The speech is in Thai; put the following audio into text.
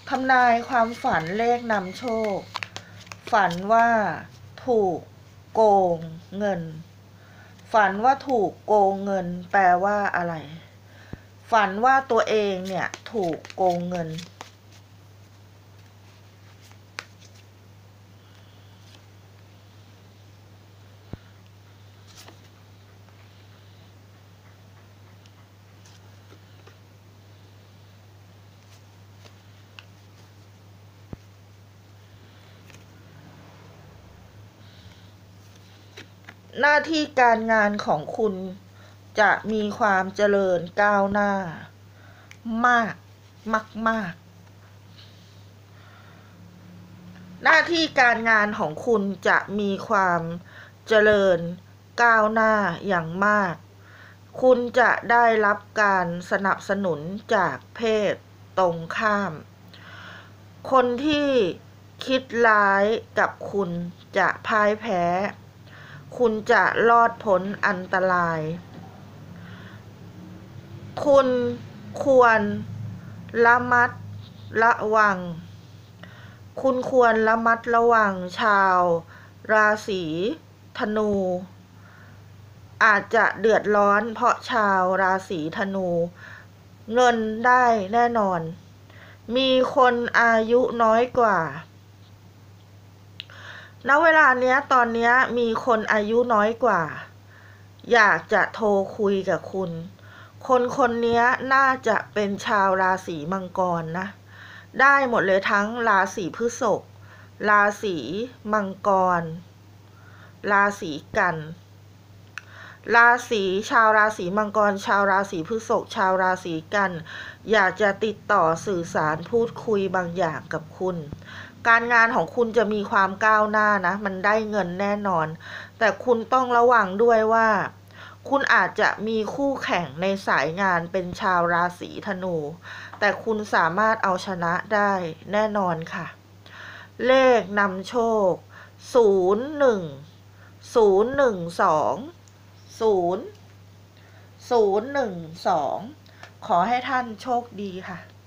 ทำนายความฝันเลขนำโชคฝันว่าถูกโกงเงินฝันว่าถูกโกงเงินแปลว่าอะไรฝันว่าตัวเองเนี่ยถูกโกงเงินหน้าที่การงานของคุณจะมีความเจริญก้าวหน้ามากมากหน้าที่การงานของคุณจะมีความเจริญก้าวหน้าอย่างมากคุณจะได้รับการสนับสนุนจากเพศตรงข้ามคนที่คิดร้ายกับคุณจะพ่ายแพ้คุณจะรอดพ้นอันตรายคุณควรระมัดระวังคุณควรระมัดระวังชาวราศีธนูอาจจะเดือดร้อนเพราะชาวราศีธนูเงินได้แน่นอนมีคนอายุน้อยกว่าณเวลาเนี้ยตอนเนี้ยมีคนอายุน้อยกว่าอยากจะโทรคุยกับคุณคนนี้น่าจะเป็นชาวราศีมังกรนะได้หมดเลยทั้งราศีพฤษภราศีมังกรราศีกันชาวราศีมังกรชาวราศีพฤษภชาวราศีกันอยากจะติดต่อสื่อสารพูดคุยบางอย่างกับคุณการงานของคุณจะมีความก้าวหน้านะมันได้เงินแน่นอนแต่คุณต้องระวังด้วยว่าคุณอาจจะมีคู่แข่งในสายงานเป็นชาวราศีธนูแต่คุณสามารถเอาชนะได้แน่นอนค่ะเลขนำโชค01012ขอให้ท่านโชคดีค่ะ